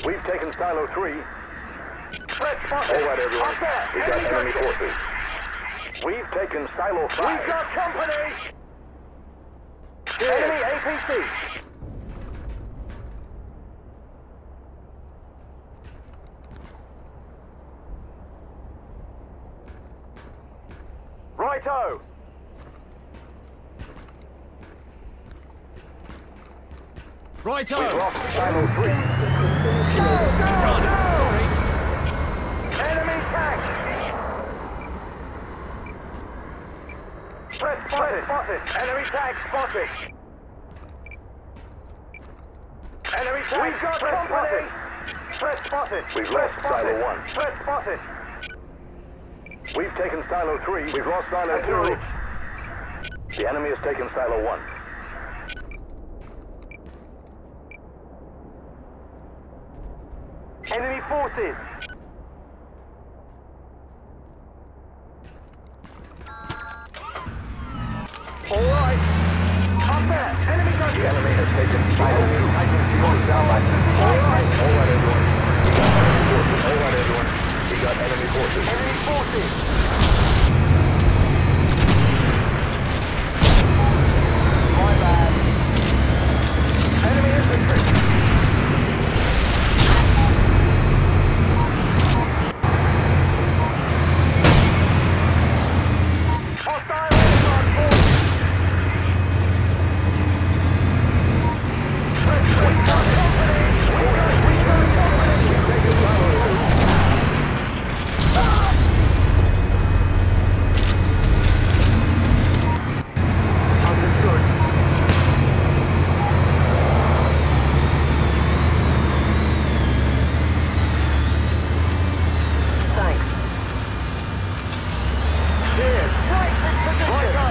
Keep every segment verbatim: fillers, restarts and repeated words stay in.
We've taken Silo three. Threat spotted. All right, everyone. Up there. We got enemy gunship. forces. We've taken Silo five. We've got company. Cheers. Enemy A P C. Righto. Righto! We've lost Silo three. Go, go, Run! go. Sorry! Enemy tank. Threat spotted. spotted. Enemy tank spotted. Enemy tank. We've got Threat company. Threat spotted. We've Threat lost spotted. Silo one. Threat spotted. We've taken Silo three. We've lost Silo two. Acknowledge. The enemy has taken Silo one. Enemy forces. All right. Up there. Enemy The gunship. enemy has taken Silo two. Going down by... All right. All right, everyone. We got enemy forces. All right, everyone. We got enemy forces. Enemy forces. My bad. Enemy infantry. Hostile aircraft forces. We got company. We got, we got company. We've taken Silo two. Understood. Thanks. Cheers. Right position. Righto.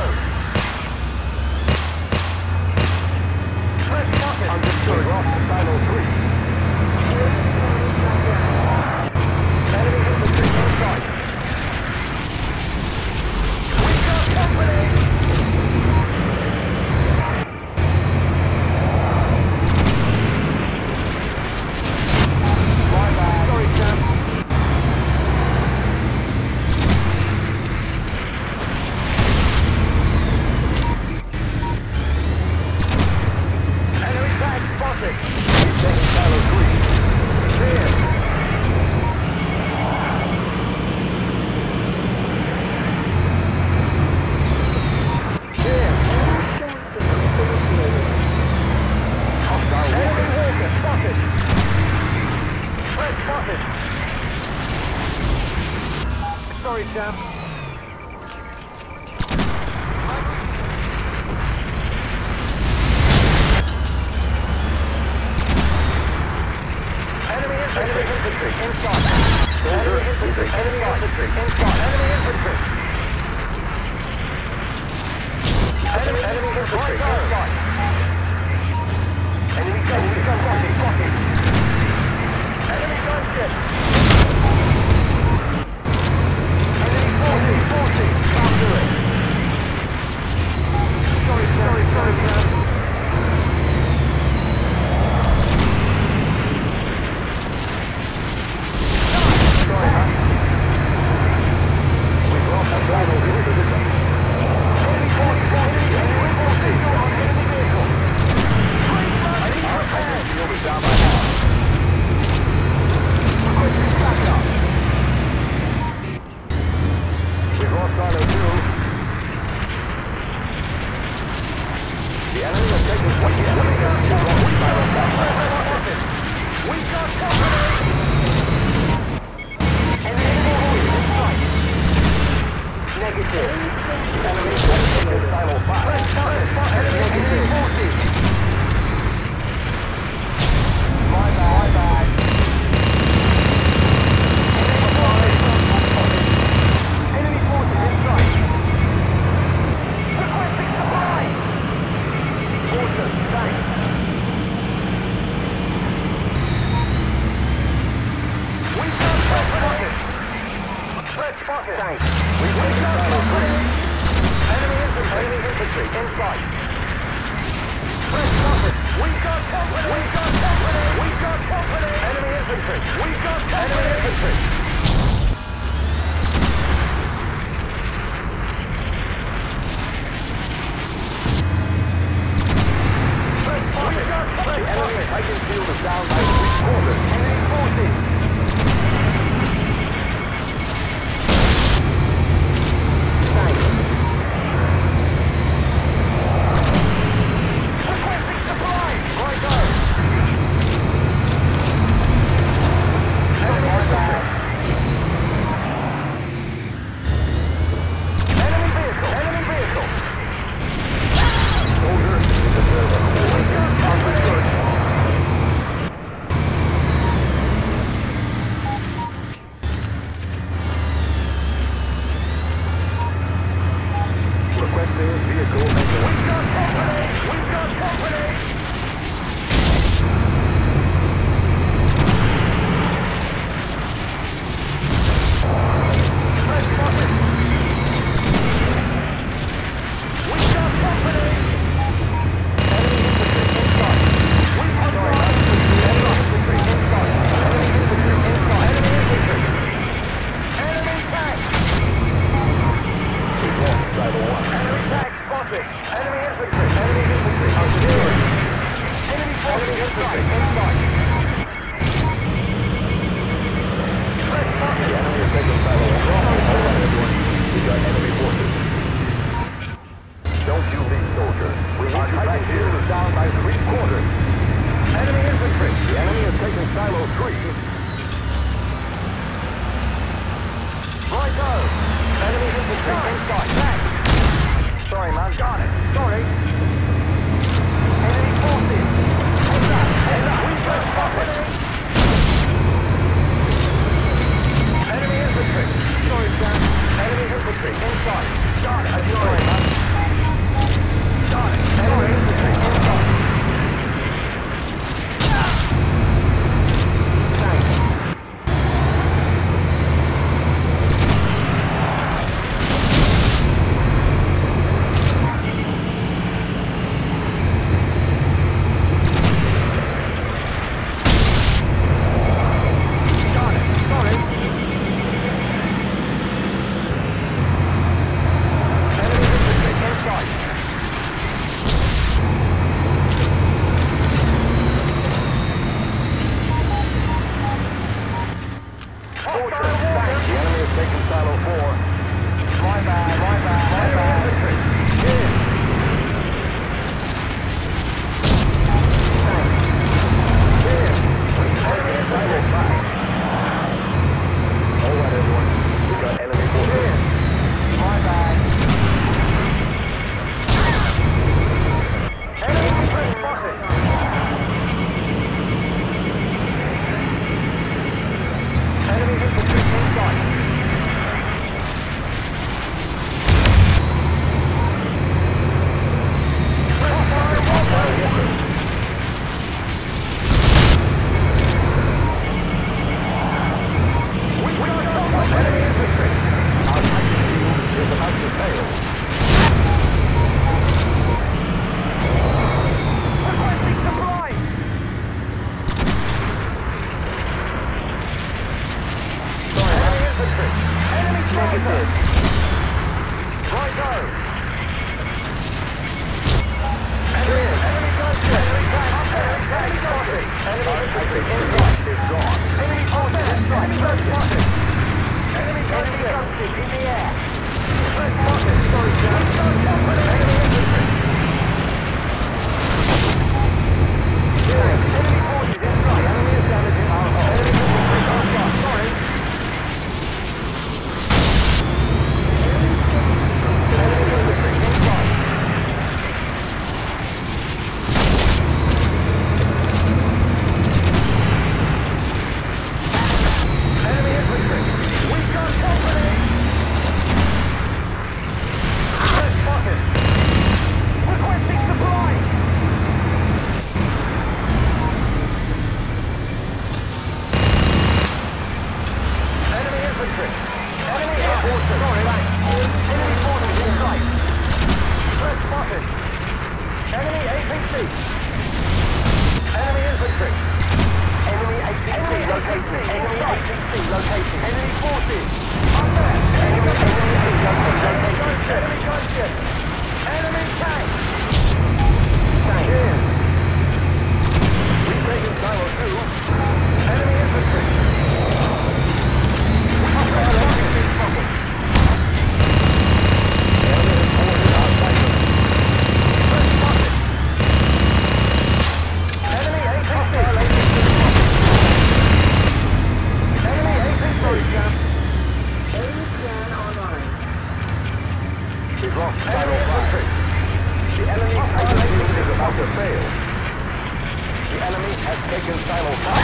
Threat spotted. Understood. We've lost Silo three. Enemy infantry in sight. We've got company. My bad. Sorry, Sam. Enemy tank spotted. We've taken Silo three. Cheers. Cheers. Hostile Enemy warrior. walker spotted. Threat spotted. Sorry, Sam. Enemy infantry. Enemy infantry inside. Enemy infantry. Enemy infantry inside. Enemy infantry. Enemy enemy infantry inside. Enemy gun. Enemy gun. Rocket. Rocket. Enemy gunship. Enemy forty. Forty. Can't do it. Sorry, sorry, sorry, Sam. Sorry, man. We've lost Silo three. Enemy forty. Forty. Enemy forty. Enemy vehicle. I need Our repair. field is down by half. Requesting backup. We've lost Silo two. The enemy has taken twenty. The enemy has lost Silo five. We got company. Enemy forces in sight. Negative. Enemy has taken Silo five. Press button. Enemy enemy forces. My bad. My bad. Enemy forces. Enemy forces in sight. Requesting supply. Awesome. Thanks. We've got company. Threat spotted. Thanks. We've got company. Enemy infantry. Enemy infantry inside. Threat spotted. We've got company. We've got company. We've got company. Enemy infantry. down by three quarters. Enemy forces. Thanks. Requesting supplies. Right on. Enemy infantry. Enemy vehicle. Enemy vehicle. Soldier, it's a bit of a We got company. requesting vehicle maintenance. We've got company! We've got company! Threat spotted! We've got company! Enemy infantry in sight! We've got enemy infantry in sight! Enemy infantry in sight! Enemy infantry! Enemy tank! We've lost Silo one. Enemy tank spotted! Enemy infantry! Enemy infantry! Artillery! Enemy forces in sight! In sight! Threat spotted! The enemy is taking Silo one. Hold on, everyone. We got enemy forces. Don't you leave, soldier. We need you back here. Is down by three quarters. Enemy infantry! The enemy has taken Silo three. Righto! Enemy infantry in sight! Thanks! Sorry, man. Got it. Sorry. Enemy forces! Heads up! Heads up! We've got company! Enemy infantry! Sorry, Sam. Enemy infantry in sight! Got it. Sorry, man. Got it. Enemy infantry in sight! Thanks. Got it. Sorry. Enemy infantry in sight. Hostile The water. enemy has taken Silo four. My bad, my bad, my bad. Infantry. Here. Thanks. Here. Enemy Silo infantry. five. Hold on, everyone. We got enemy forces. Here. My bad. Enemy threat spotted. Enemy infantry in sight. Hostile water. We've got some enemy infantry. Our action shield is about to fail. Requesting supplies. Sorry, enemy infantry. Enemy sniper. Righto. Enemy, enemy gunship. Enemy tank. Enemy tank spotted. Enemy infantry inside. Is gone. Enemy forces inside. Threat spotted. Enemy gunship in the air. Threat spotted. Sorry, Jack. Enemy infantry. Thanks. Enemy forces inside. Enemy is damaging our hull. Enemy infantry on shot. Sorry. Enemy infantry inside. Enemy infantry. We've got company. Threat spotted.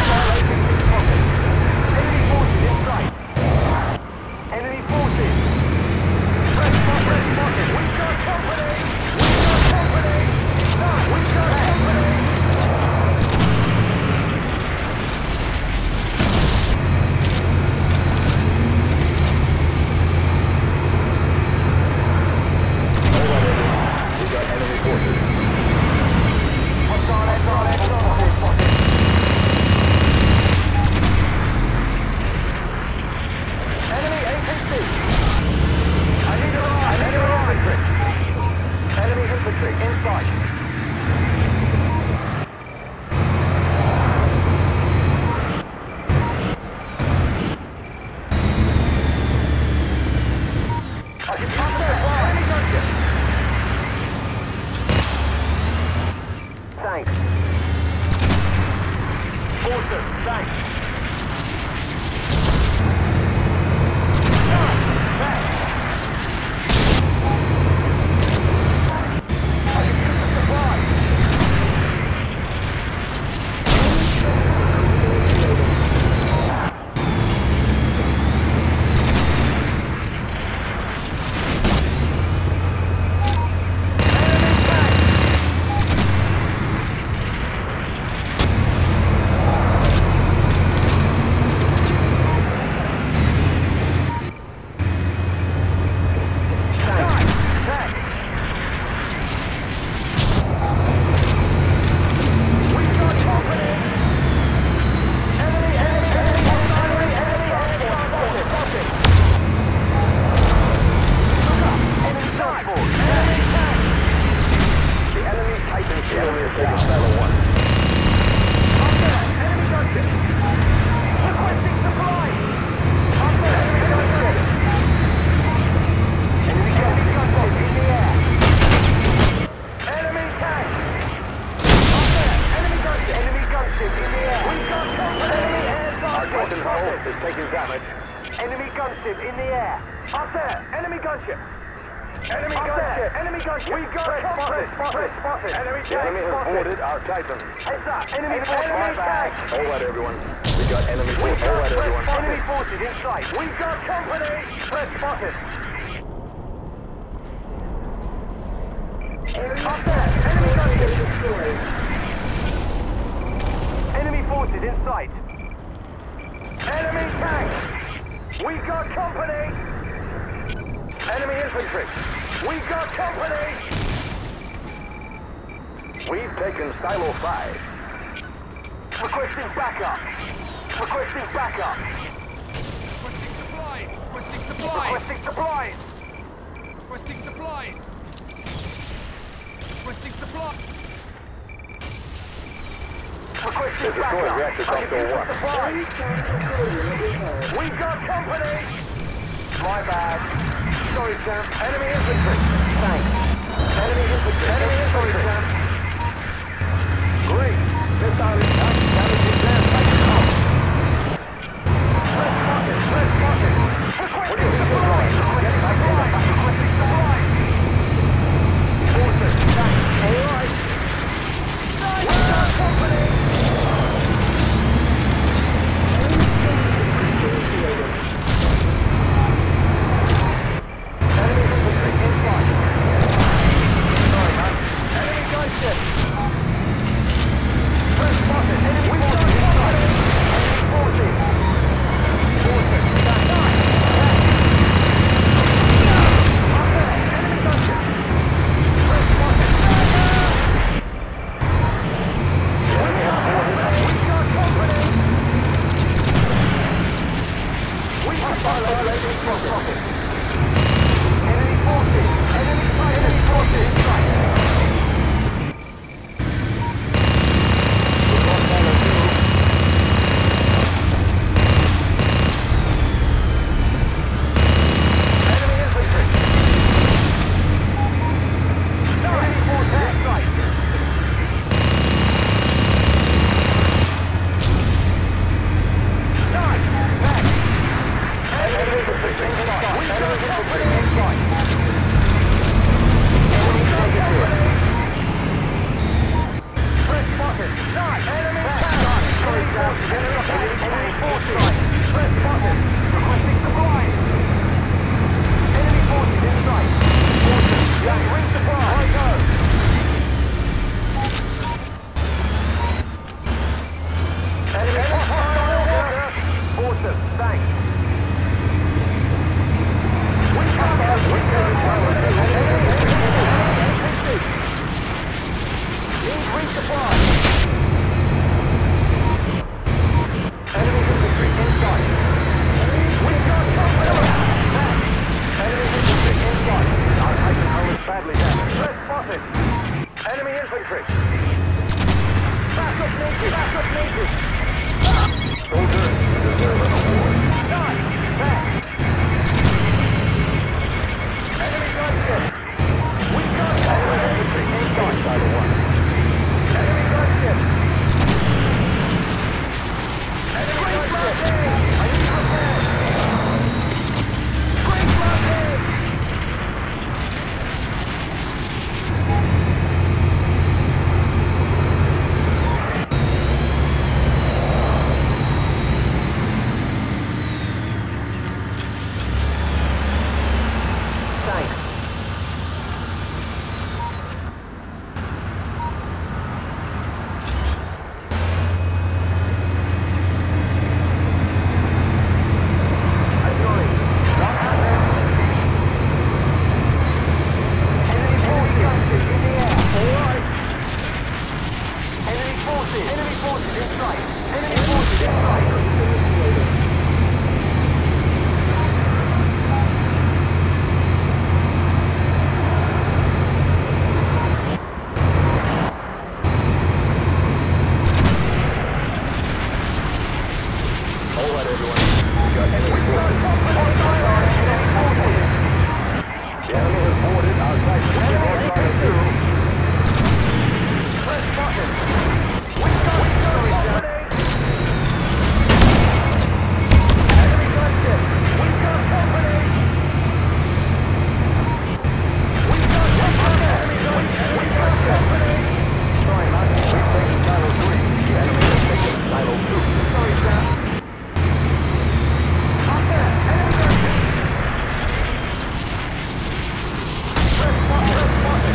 Enemy forces in sight. Enemy forces. Press spot, press spotted. We've got company. We've got company. No, we've got company. We got enemy forces. Hostile, hostile, hostile. Spotted. Enemy A P C. I need a ride. Enemy infantry. Enemy infantry in sight. I can pass their fire. Enemy gunship. Thanks. Awesome. Thanks. Is taking damage. Enemy gunship in the air. Up there. Enemy gunship. Enemy Up gunship. There. Enemy gunship. We got Press spotted. Spotted. Spotted. Enemy The enemy has spotted. boarded our Titan. Heads up. Enemy, Enemy force. my Enemy bag. tank. All right, everyone. We got enemy We forces. All got right, press everyone. enemy forces in sight. We got company. Press spotted. Up there. Enemy gunship destroyed. Enemy forces in sight. Enemy tank. We got company. Enemy infantry. We got company. We've taken Silo five. Requesting backup. Requesting backup. Requesting supplies. Requesting supplies. Requesting supplies. Requesting supplies. Requesting supplies. Requesting There's a backup. destroyed reactor I can console use the one. supplies. We got company. My bad. Sorry, Sam. Enemy infantry. Thanks. Enemy infantry. Enemy infantry. Sorry, Sam. Great. Missile attack. Damaging their Titan house. Press spotted. Press spotted. Requesting supplies. Requesting supplies. Requesting supplies. Forces. Thanks. All right. Nice. We got company. Enemy infantry in sight. Sorry, man. Enemy gunship. Press spotted. All right, everyone. We got enemy forces. The enemy has boarded our site position on Silo two. Press button. We got company. Enemy gunship. We got company. We got company. We got company. Sorry, Matt. We've taken Silo three. The enemy has taken Silo two. Sorry, Sam. Up there. Enemy gunship. Press button. Press button.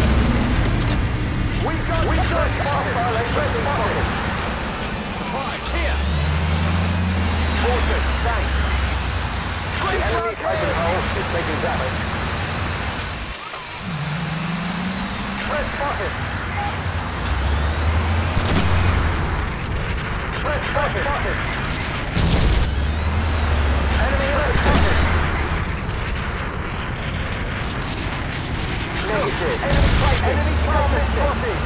We got we got company. Press button. Supplies, here! Forces, Thanks. the enemy Titan hull is taking damage. Press button. Press button. button. Enemy press button. Negative. Enemy fighting. Enemy fighting. Spotted.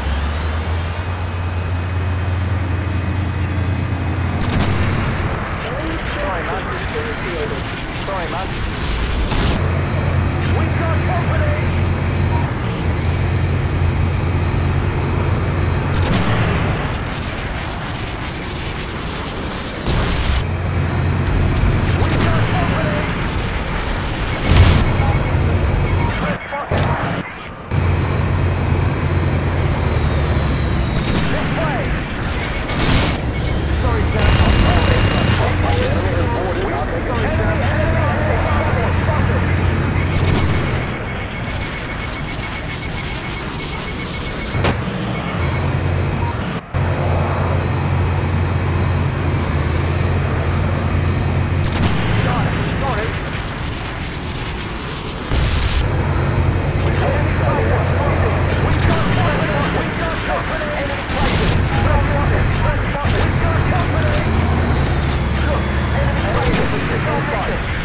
Sorry, man. Initiated. Sorry, man. We got company. We got company. Press button. This way. Sorry, Sam. The enemy has boarded our Enemy, taking enemy, enemy, spotted. Got it, got it. Enemy fighter spotted. We got company. We got company. Enemy fighter. Press button. Press button. We got company. Look, enemy fighter. Got it.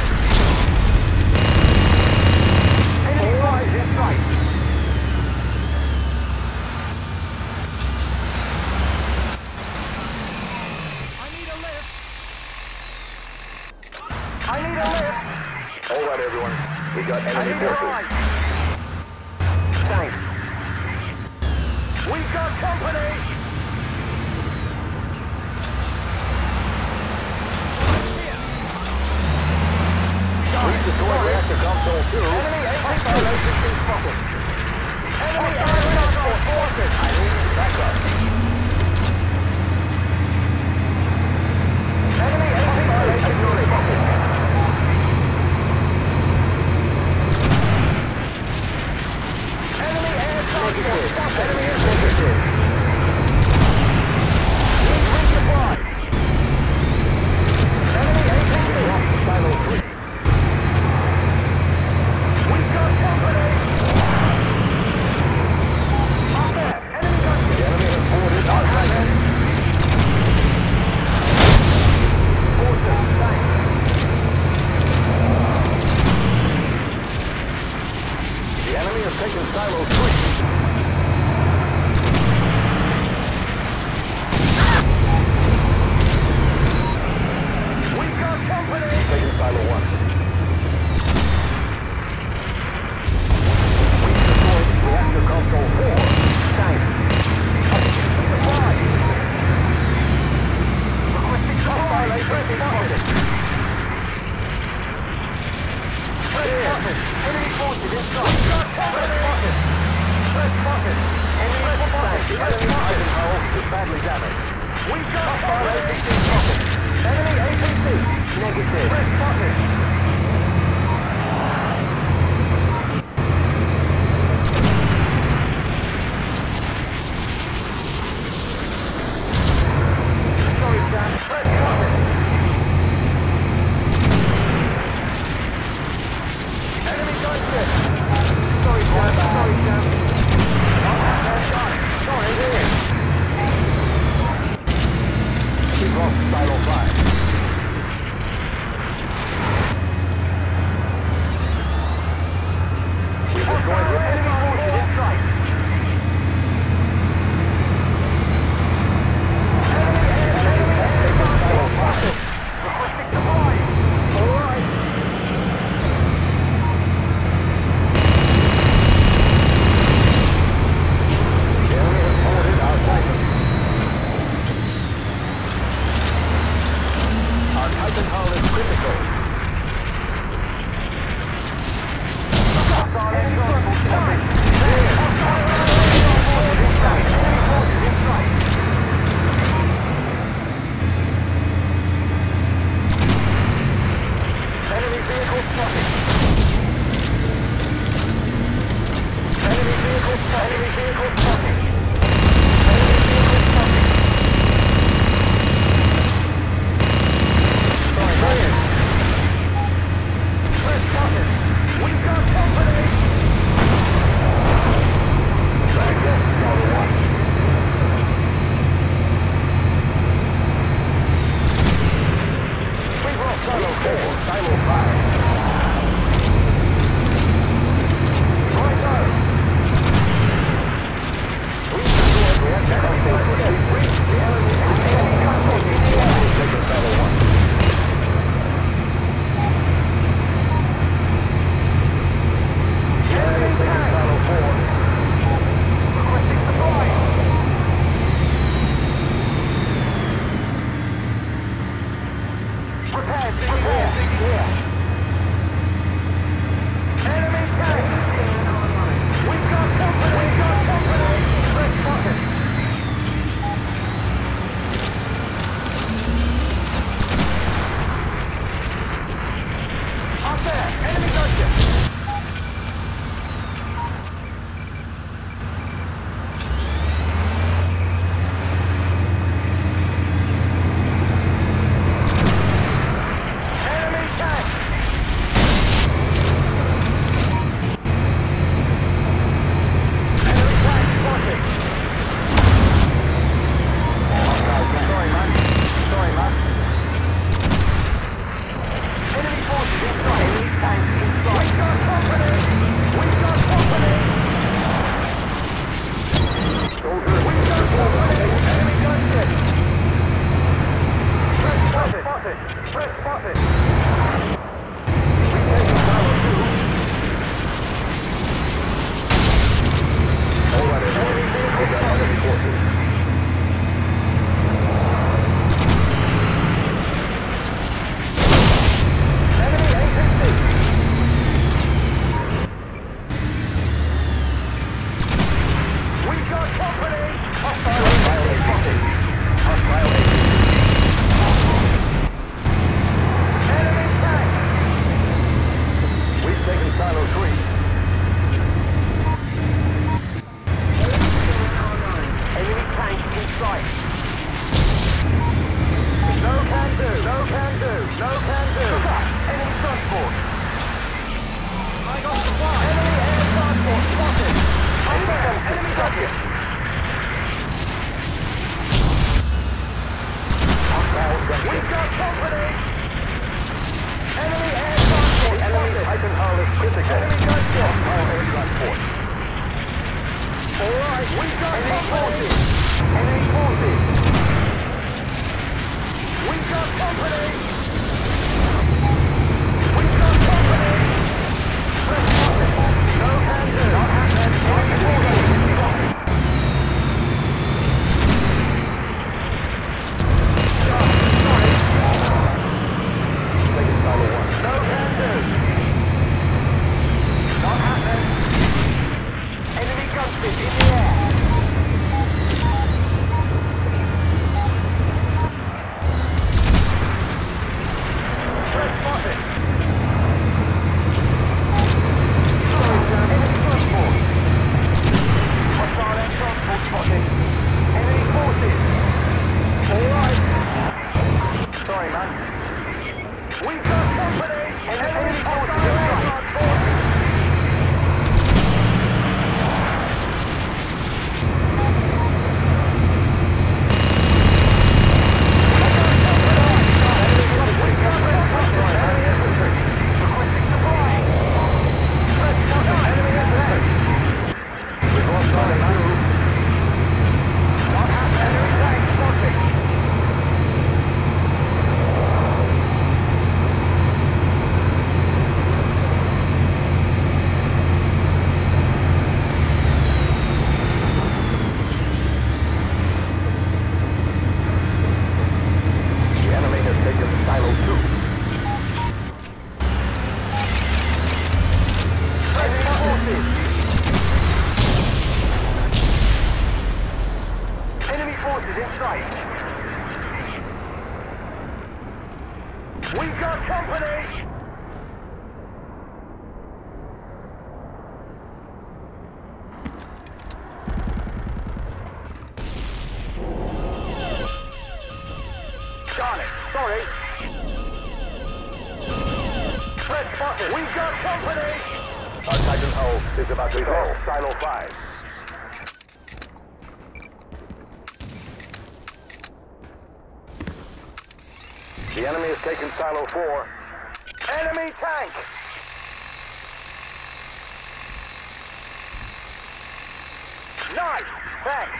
Enemy fighter in sight. I need a lift! I need a lift. All right, everyone. We got I enemy need a forces. ride. Thanks. We got company. We've destroyed reactor console two. Enemy A P C spotted. Enemy air console forces. I need backup. Enemy A P C spotted. Enemy air console spotted. Enemy air Negative. Need resupply. Enemy A P C. Lost Silo three. We got company. Up there. Enemy The gunship. enemy has boarded our Titan. Forces. Thanks. The enemy has taken Silo three. We got company. Taking Silo one. We've destroyed reactor console four. Thanks. Supply. Requesting supply. Press button. Press button. Enemy forces inside. Press button. Press button. Enemy forces. The Press enemy button. Titan hull is badly damaged. We got company. Enemy A P C. Negative. Press button. Sorry, Sam. Press button. Enemy gunship. Sorry, Sam. Sorry, Sam. Sorry, here. We've lost Silo five. We've destroyed reactor Enemy forces in sight. Enemy air, enemy air, Silo five. spotted. vehicle. Hostile air transport stopping. Clear. Hostile air transport in sight. Enemy forces in sight. Enemy vehicle spotted. Enemy vehicle spotted. Enemy vehicle spotted. Enemy vehicle spotted. Sorry, clear. Threat spotted. We've got company. Track this, Delta One. We've lost Silo four, Silo five. Right on. We've destroyed the enemy contact. We've reached the enemy. The enemy contact in the air. We've taken Silo one. Enemy taking Silo four. Requesting supply. Prepared, prepared, here. Enemy tank! We've got company! We've got company! Threat spotted! Up there! Enemy gunship! Enemy tank! Enemy tank spotted! Sorry, man. Sorry, man. Enemy forces inside. Enemy tanks inside. We've got company! We've got company! Soldier, we've got company! Enemy gunship! Threat spotted! Spotted! Threat spotted! We've taken Bravo two. All right, Enemy vehicle spotted! enemy forces. Enemy A fifty! We've got company! Hostile Hostile A P C. Hostile A P C. enemy tank! We've taken Silo three. Enemy tank in sight. No can do, no can do, no can do. Enemy transport. I got supply. Enemy air transport spotted. Up there, enemy target. We've got company. Enemy air transport Enemy spotted. Eisenhower is critical. Enemy gunship. Hostile air transport. All right, we've got enemy forces. Enemy forces. We've got company. We've got company. Threat spotted. No can do. Not happening. Enemy forces. Sorry. Taken Silo one. No can do. Not happening. Enemy gunship in the air. We got company! Got it. Sorry. Threat spotted. We got company! Our Titan hull is about to fall. Silo five. The enemy has taken Silo four. Enemy tank! Nice! Thanks!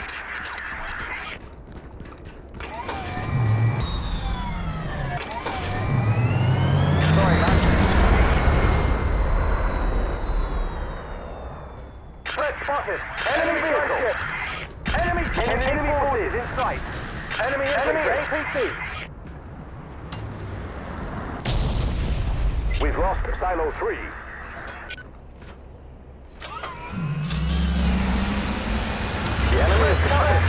Sorry, lad. Threat spotted! Enemy vehicle! Enemy, enemy, enemy forces in sight! Enemy, enemy A P C! We've lost Silo three. The enemy is spotted!